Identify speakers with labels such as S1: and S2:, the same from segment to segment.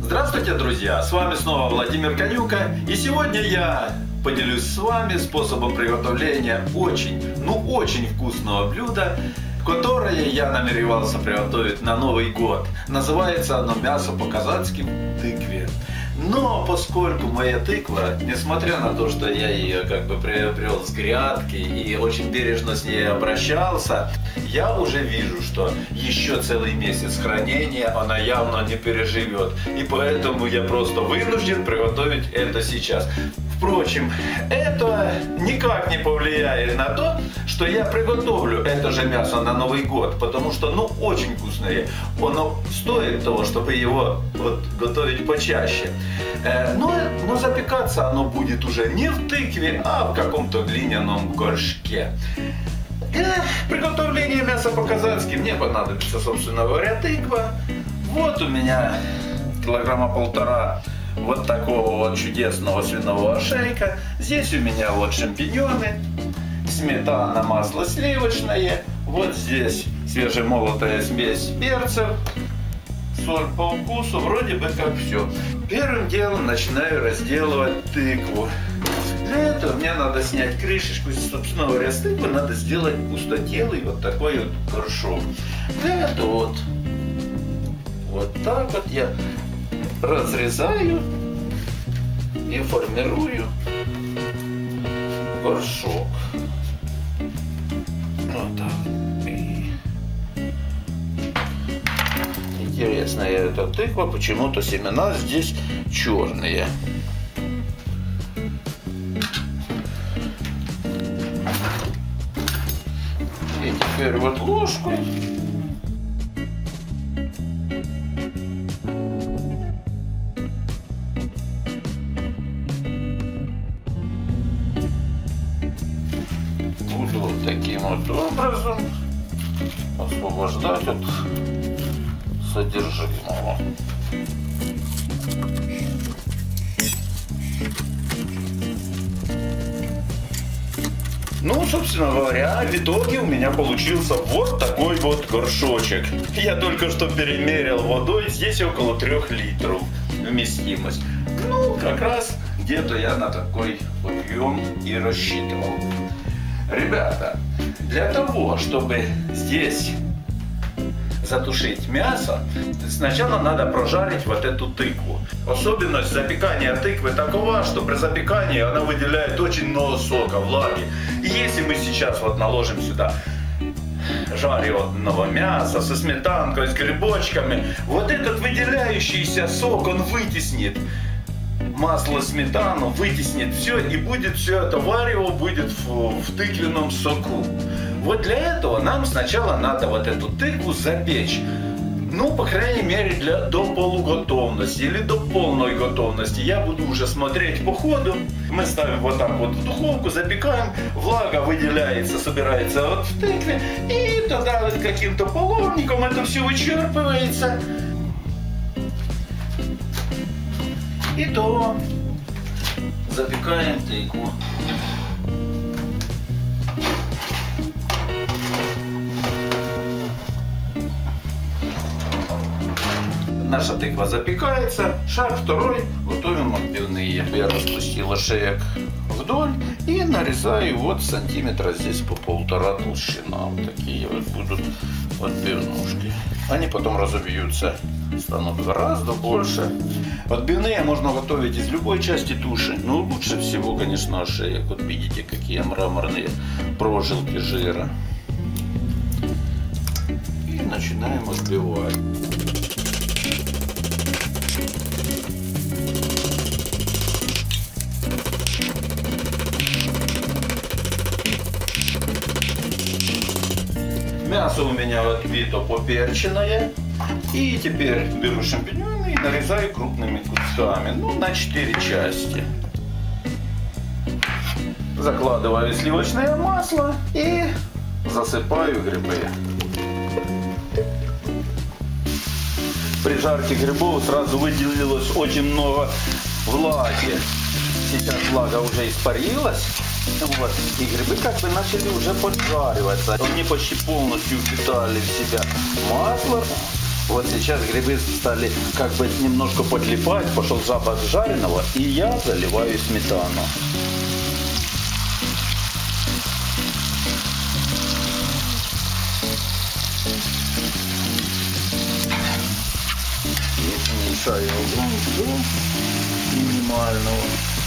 S1: Здравствуйте, друзья! С вами снова Владимир Конюка. И сегодня я поделюсь с вами способом приготовления очень вкусного блюда, которое я намеревался приготовить на Новый год. Называется оно мясо по-казацки в тыкве. Но поскольку моя тыква, несмотря на то, что я ее приобрел с грядки и очень бережно с ней обращался, я уже вижу, что еще целый месяц хранения она явно не переживет. И поэтому я просто вынужден приготовить это сейчас. Впрочем, это никак не повлияет на то, что я приготовлю это же мясо на Новый год, потому что очень вкусное. Оно стоит того, чтобы его готовить почаще. Но запекаться оно будет уже не в тыкве, а в каком-то глиняном горшке. Приготовление мяса по-казацки мне понадобится, собственно говоря, тыква. Вот у меня 1,5 килограмма вот такого чудесного свиного ошейка. Здесь у меня шампиньоны, сметана, масло сливочное. Вот здесь свежемолотая смесь перцев, соль по вкусу, вроде бы как все. Первым делом начинаю разделывать тыкву. Для этого мне надо снять крышечку, собственно говоря, с тыквы надо сделать пустотелый вот такой вот горшок. Для этого вот так вот я разрезаю и формирую горшок. Вот так. И интересная эта тыква, почему-то семена здесь черные. И теперь вот ложкой буду вот таким вот образом освобождать от содержимого. Собственно говоря, в итоге у меня получился вот такой вот горшочек. Я только что перемерил водой, здесь около 3 литров вместимость. Как раз где-то я на такой объем и рассчитывал. Ребята, для того, чтобы здесь затушить мясо, сначала надо прожарить вот эту тыкву. Особенность запекания тыквы такова, что при запекании она выделяет очень много сока, влаги. И если мы сейчас наложим сюда жареного мяса со сметанкой, с грибочками, вот этот выделяющийся сок, он вытеснит масло, сметану, вытеснит все, и будет все это варево будет в тыквенном соку. Вот для этого нам сначала надо вот эту тыкву запечь. По крайней мере, до полуготовности или до полной готовности. Я буду уже смотреть по ходу. Мы ставим вот так вот в духовку, запекаем. Влага выделяется, собирается вот в тыкве. И тогда каким-то половником это все вычерпывается. И то запекаем тыкву. Наша тыква запекается. Шаг второй. Готовим отбивные. Я распустил ошеек вдоль и нарезаю сантиметра здесь по 1,5 толщина. Вот такие будут отбивнушки. Они потом разобьются, станут гораздо больше. Отбивные можно готовить из любой части туши. Но лучше всего, конечно, ошеек. Вот видите, какие мраморные прожилки жира. И начинаем отбивать. Мясо у меня отбито, поперченное. И теперь беру шампиньоны и нарезаю крупными кусками, на 4 части. Закладываю сливочное масло и засыпаю грибы. При жарке грибов сразу выделилось очень много влаги. Сейчас влага уже испарилась. И грибы начали уже поджариваться. Они почти полностью впитали в себя масло. Вот сейчас грибы стали как бы немножко подлипать, пошел запах жареного, и я заливаю сметану. И мешаю огонь до минимального.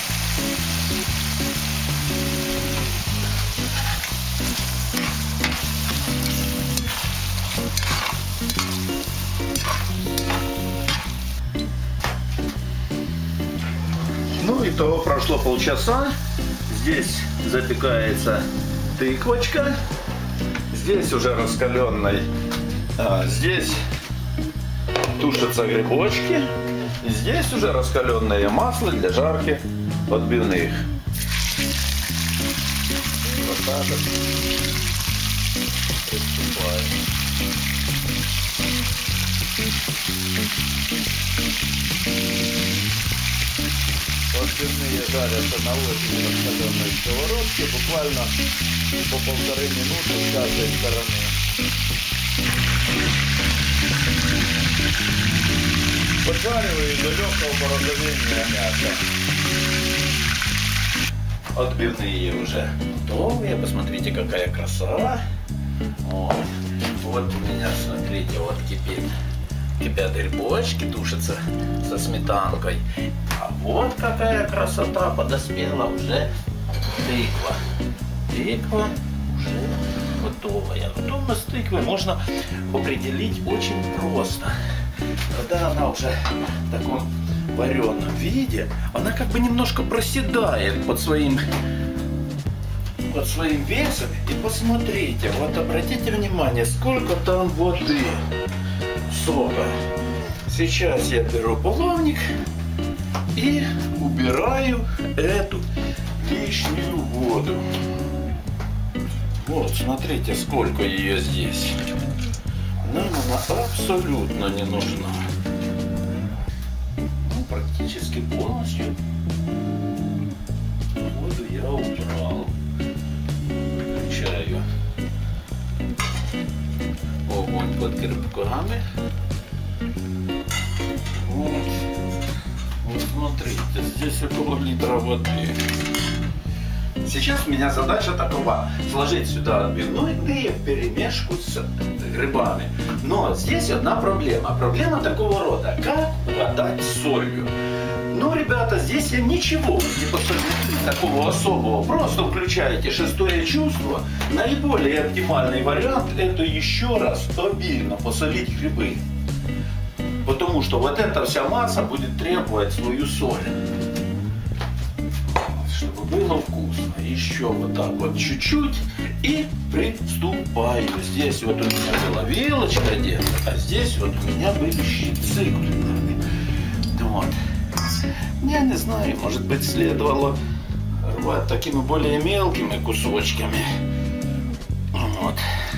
S1: Ну и то прошло полчаса. Здесь запекается тыквочка. Здесь уже раскаленный. Здесь тушатся грибочки. И здесь уже раскаленное масло для жарки отбивных. Вот так вот. Приступаем. Отбивные жарятся на очень раскаленной сковородке, буквально по 1,5 минуты с каждой стороны. Поджариваю до легкого порозовения мяса. Отбивные уже готовые. Посмотрите, какая красота. Вот у меня, смотрите, вот кипят грибочки, тушатся со сметанкой. А вот какая красота, подоспела уже тыква. Тыква уже готовая. Готовность тыквы можно определить очень просто. Когда она уже в таком вареном виде, она как бы немножко проседает под своим весом. И посмотрите, вот обратите внимание, сколько там воды, сока. Сейчас я беру половник и убираю эту лишнюю воду. Вот, смотрите, сколько ее здесь. Нам она абсолютно не нужна. Ну, практически полностью воду я убрал. Включаю огонь под грибками. Вот смотрите, здесь около литра воды. Сейчас у меня задача такова: сложить сюда отбивные вперемешку с грибами. Но здесь одна проблема. Проблема такого рода: как подать с солью. Ну, ребята, здесь я ничего не посоветую такого особого. Просто включаете шестое чувство. Наиболее оптимальный вариант — это еще раз обильно посолить грибы. Потому что вот эта вся масса будет требовать свою соль. Чтобы было вкусно. Еще вот так вот чуть-чуть и приступаю. Здесь вот у меня была вилочка где-то, а здесь вот у меня были щипцы. Вот. Я не знаю, может быть, следовало рвать такими более мелкими кусочками. Вот.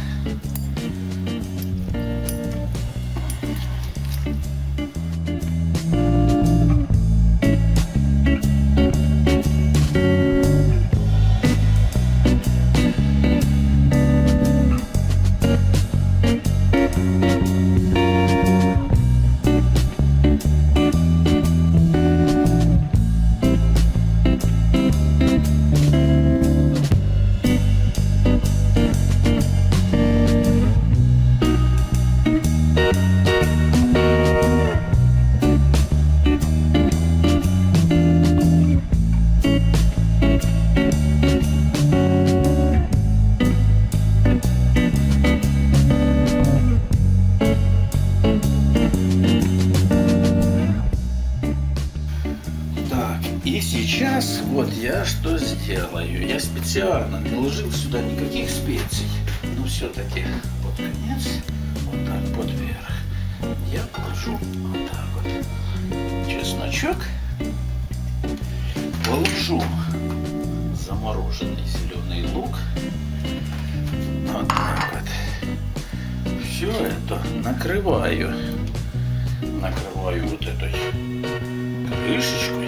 S1: И сейчас вот я что сделаю. Я специально не ложил сюда никаких специй. Но все-таки под конец, вот так под верх, я положу вот так вот чесночок. Положу замороженный зеленый лук. Вот так вот. Все это накрываю вот этой крышечкой.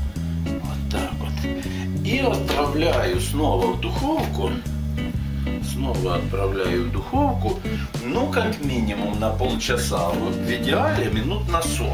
S1: И отправляю снова в духовку снова отправляю в духовку, ну, как минимум на полчаса, вот в идеале минут на 40.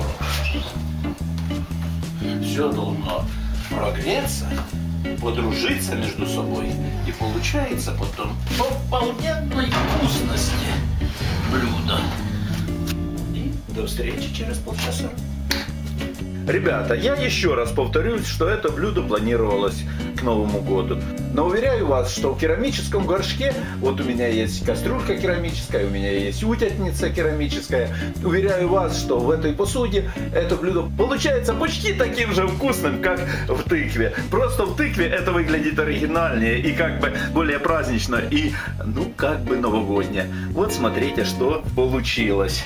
S1: Все должно прогреться, подружиться между собой, и получается потом полненной вкусности блюдо. И до встречи через полчаса. Ребята, я еще раз повторюсь, что это блюдо планировалось к Новому году. Но уверяю вас, что в керамическом горшке, вот у меня есть кастрюлька керамическая, у меня есть утятница керамическая. Уверяю вас, что в этой посуде это блюдо получается почти таким же вкусным, как в тыкве. Просто в тыкве это выглядит оригинальнее и как бы более празднично и, ну, как бы новогоднее. Вот смотрите, что получилось.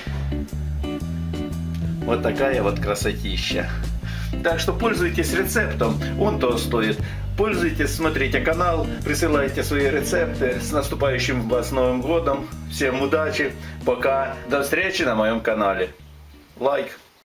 S1: Вот такая вот красотища. Так что пользуйтесь рецептом, он того стоит. Пользуйтесь, смотрите канал, присылайте свои рецепты. С наступающим вас Новым годом. Всем удачи, пока, до встречи на моем канале. Лайк.